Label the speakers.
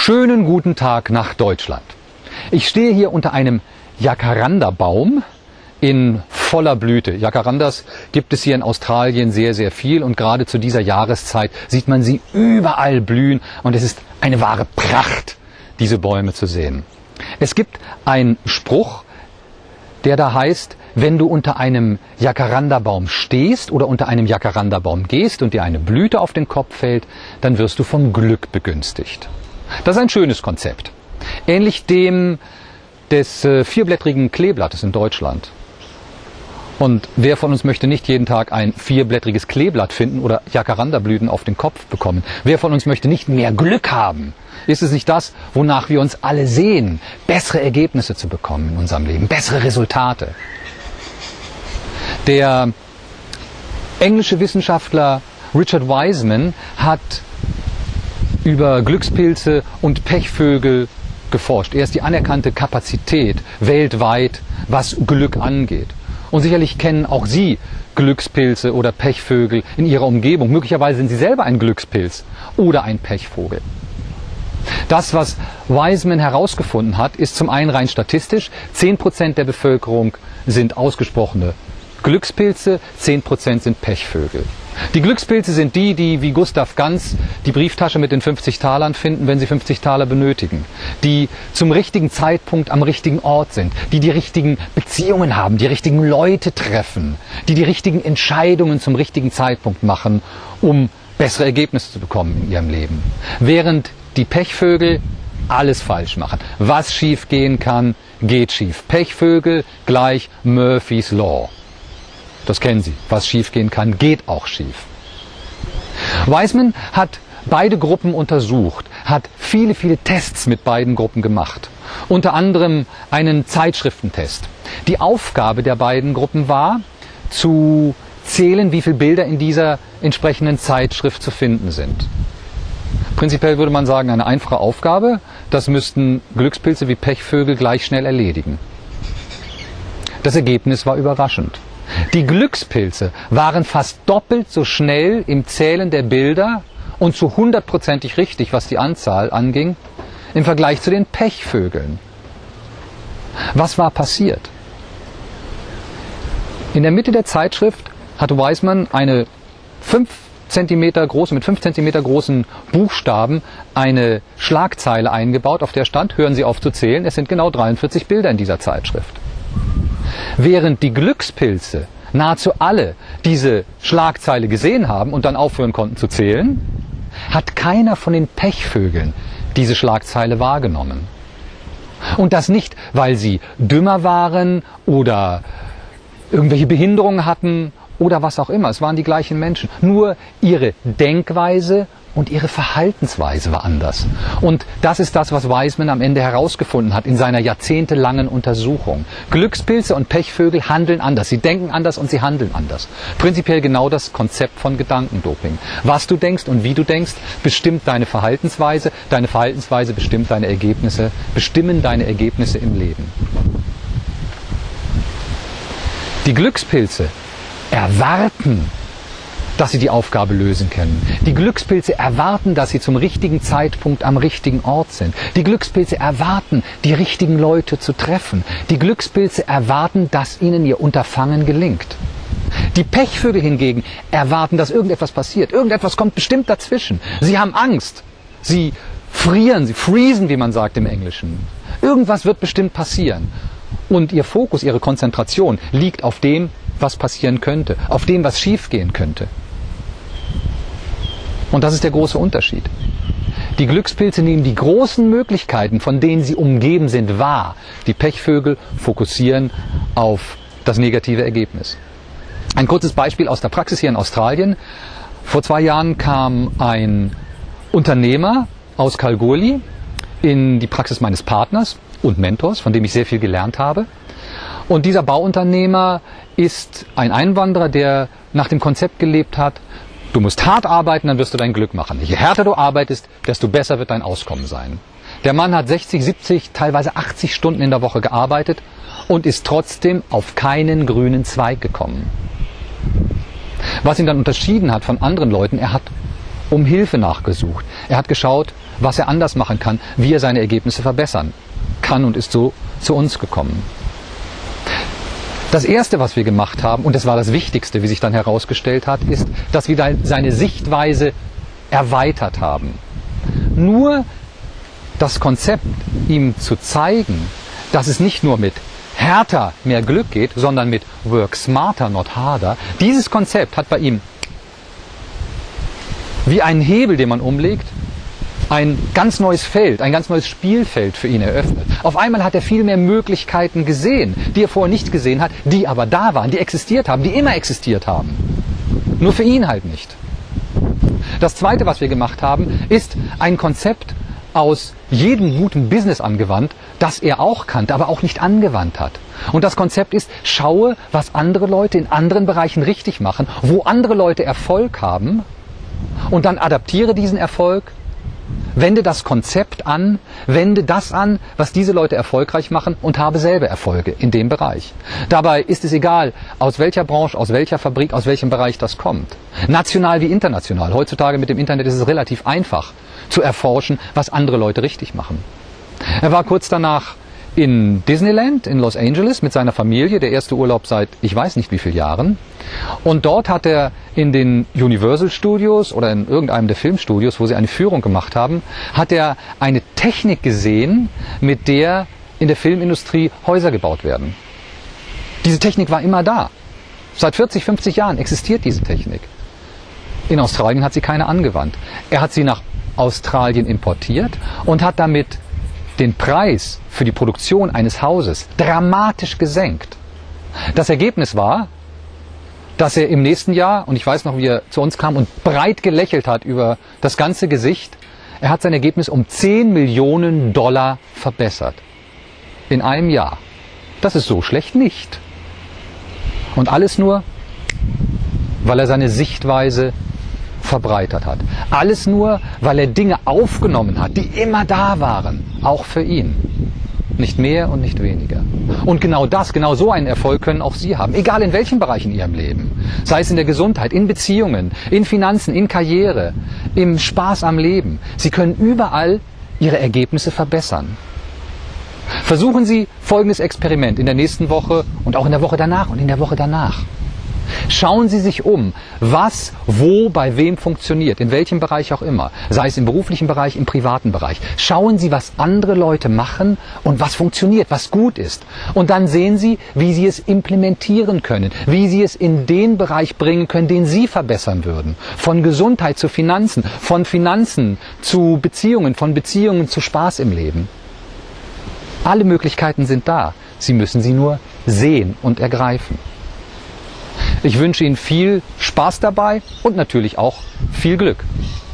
Speaker 1: Schönen guten Tag nach Deutschland. Ich stehe hier unter einem Jacaranda-Baum in voller Blüte. Jacarandas gibt es hier in Australien sehr, sehr viel und gerade zu dieser Jahreszeit sieht man sie überall blühen und es ist eine wahre Pracht, diese Bäume zu sehen. Es gibt einen Spruch, der da heißt, wenn du unter einem Jacaranda-Baum stehst oder unter einem Jacaranda-Baum gehst und dir eine Blüte auf den Kopf fällt, dann wirst du vom Glück begünstigt. Das ist ein schönes Konzept. Ähnlich dem des vierblättrigen Kleeblattes in Deutschland. Und wer von uns möchte nicht jeden Tag ein vierblättriges Kleeblatt finden oder Jacaranda-Blüten auf den Kopf bekommen? Wer von uns möchte nicht mehr Glück haben? Ist es nicht das, wonach wir uns alle sehen, bessere Ergebnisse zu bekommen in unserem Leben, bessere Resultate? Der englische Wissenschaftler Richard Wiseman hat über Glückspilze und Pechvögel geforscht. Er ist die anerkannte Kapazität weltweit, was Glück angeht. Und sicherlich kennen auch Sie Glückspilze oder Pechvögel in Ihrer Umgebung. Möglicherweise sind Sie selber ein Glückspilz oder ein Pechvogel. Das, was Wiseman herausgefunden hat, ist zum einen rein statistisch. 10% der Bevölkerung sind ausgesprochene Glückspilze, 10% sind Pechvögel. Die Glückspilze sind die, die wie Gustav Ganz die Brieftasche mit den 50 Talern finden, wenn sie 50 Taler benötigen. Die zum richtigen Zeitpunkt am richtigen Ort sind. Die die richtigen Beziehungen haben, die richtigen Leute treffen. Die die richtigen Entscheidungen zum richtigen Zeitpunkt machen, um bessere Ergebnisse zu bekommen in ihrem Leben. Während die Pechvögel alles falsch machen. Was schief gehen kann, geht schief. Pechvögel gleich Murphy's Law. Das kennen Sie. Was schief gehen kann, geht auch schief. Wiseman hat beide Gruppen untersucht, hat viele, viele Tests mit beiden Gruppen gemacht. Unter anderem einen Zeitschriftentest. Die Aufgabe der beiden Gruppen war, zu zählen, wie viele Bilder in dieser entsprechenden Zeitschrift zu finden sind. Prinzipiell würde man sagen, eine einfache Aufgabe. Das müssten Glückspilze wie Pechvögel gleich schnell erledigen. Das Ergebnis war überraschend. Die Glückspilze waren fast doppelt so schnell im Zählen der Bilder und zu 100%ig richtig, was die Anzahl anging, im Vergleich zu den Pechvögeln. Was war passiert? In der Mitte der Zeitschrift hatte Wiseman eine 5 Zentimeter große, mit 5 Zentimeter großen Buchstaben eine Schlagzeile eingebaut, auf der stand, hören Sie auf zu zählen, es sind genau 43 Bilder in dieser Zeitschrift. Während die Glückspilze nahezu alle diese Schlagzeile gesehen haben und dann aufhören konnten zu zählen, hat keiner von den Pechvögeln diese Schlagzeile wahrgenommen. Und das nicht, weil sie dümmer waren oder irgendwelche Behinderungen hatten oder was auch immer. Es waren die gleichen Menschen. Nur ihre Denkweise und ihre Verhaltensweise war anders. Und das ist das, was Wiseman am Ende herausgefunden hat in seiner jahrzehntelangen Untersuchung. Glückspilze und Pechvögel handeln anders. Sie denken anders und sie handeln anders. Prinzipiell genau das Konzept von Gedankendoping. Was du denkst und wie du denkst, bestimmt deine Verhaltensweise. Deine Verhaltensweise bestimmt deine Ergebnisse, bestimmen deine Ergebnisse im Leben. Die Glückspilze erwarten, dass sie die Aufgabe lösen können. Die Glückspilze erwarten, dass sie zum richtigen Zeitpunkt am richtigen Ort sind. Die Glückspilze erwarten, die richtigen Leute zu treffen. Die Glückspilze erwarten, dass ihnen ihr Unterfangen gelingt. Die Pechvögel hingegen erwarten, dass irgendetwas passiert. Irgendetwas kommt bestimmt dazwischen. Sie haben Angst. Sie frieren, sie freezen, wie man sagt im Englischen. Irgendwas wird bestimmt passieren. Und ihr Fokus, ihre Konzentration liegt auf dem, was passieren könnte, auf dem, was schiefgehen könnte. Und das ist der große Unterschied. Die Glückspilze nehmen die großen Möglichkeiten, von denen sie umgeben sind, wahr. Die Pechvögel fokussieren auf das negative Ergebnis. Ein kurzes Beispiel aus der Praxis hier in Australien. Vor 2 Jahren kam ein Unternehmer aus Kalgoorlie in die Praxis meines Partners und Mentors, von dem ich sehr viel gelernt habe. Und dieser Bauunternehmer ist ein Einwanderer, der nach dem Konzept gelebt hat, du musst hart arbeiten, dann wirst du dein Glück machen. Je härter du arbeitest, desto besser wird dein Auskommen sein. Der Mann hat 60, 70, teilweise 80 Stunden in der Woche gearbeitet und ist trotzdem auf keinen grünen Zweig gekommen. Was ihn dann unterschieden hat von anderen Leuten, er hat um Hilfe nachgesucht. Er hat geschaut, was er anders machen kann, wie er seine Ergebnisse verbessern kann, und ist so zu uns gekommen. Das Erste, was wir gemacht haben, und das war das Wichtigste, wie sich dann herausgestellt hat, ist, dass wir seine Sichtweise erweitert haben. Nur das Konzept, ihm zu zeigen, dass es nicht nur mit härter mehr Glück geht, sondern mit work smarter, not harder, dieses Konzept hat bei ihm wie einen Hebel, den man umlegt, ein ganz neues Feld, ein ganz neues Spielfeld für ihn eröffnet. Auf einmal hat er viel mehr Möglichkeiten gesehen, die er vorher nicht gesehen hat, die aber da waren, die existiert haben, die immer existiert haben. Nur für ihn halt nicht. Das Zweite, was wir gemacht haben, ist ein Konzept aus jedem guten Business angewandt, das er auch kannte, aber auch nicht angewandt hat. Und das Konzept ist, schaue, was andere Leute in anderen Bereichen richtig machen, wo andere Leute Erfolg haben, und dann adaptiere diesen Erfolg, wende das Konzept an, wende das an, was diese Leute erfolgreich machen, und habe selber Erfolge in dem Bereich. Dabei ist es egal, aus welcher Branche, aus welcher Fabrik, aus welchem Bereich das kommt. National wie international. Heutzutage mit dem Internet ist es relativ einfach zu erforschen, was andere Leute richtig machen. Er war kurz danach in Disneyland in Los Angeles mit seiner Familie, der erste Urlaub seit ich weiß nicht wie vielen Jahren. Und dort hat er in den Universal Studios oder in irgendeinem der Filmstudios, wo sie eine Führung gemacht haben, hat er eine Technik gesehen, mit der in der Filmindustrie Häuser gebaut werden. Diese Technik war immer da. Seit 40, 50 Jahren existiert diese Technik. In Australien hat sie keine angewandt. Er hat sie nach Australien importiert und hat damit den Preis für die Produktion eines Hauses dramatisch gesenkt. Das Ergebnis war, dass er im nächsten Jahr, und ich weiß noch, wie er zu uns kam und breit gelächelt hat über das ganze Gesicht, er hat sein Ergebnis um 10 Millionen Dollar verbessert. In einem Jahr. Das ist so schlecht nicht. Und alles nur, weil er seine Sichtweise verbreitert hat. Alles nur, weil er Dinge aufgenommen hat, die immer da waren, auch für ihn. Nicht mehr und nicht weniger. Und genau so einen Erfolg können auch Sie haben, egal in welchem Bereich in Ihrem Leben. Sei es in der Gesundheit, in Beziehungen, in Finanzen, in Karriere, im Spaß am Leben. Sie können überall Ihre Ergebnisse verbessern. Versuchen Sie folgendes Experiment in der nächsten Woche und auch in der Woche danach und in der Woche danach. Schauen Sie sich um, was, wo, bei wem funktioniert, in welchem Bereich auch immer, sei es im beruflichen Bereich, im privaten Bereich. Schauen Sie, was andere Leute machen und was funktioniert, was gut ist. Und dann sehen Sie, wie Sie es implementieren können, wie Sie es in den Bereich bringen können, den Sie verbessern würden. Von Gesundheit zu Finanzen, von Finanzen zu Beziehungen, von Beziehungen zu Spaß im Leben. Alle Möglichkeiten sind da. Sie müssen sie nur sehen und ergreifen. Ich wünsche Ihnen viel Spaß dabei und natürlich auch viel Glück.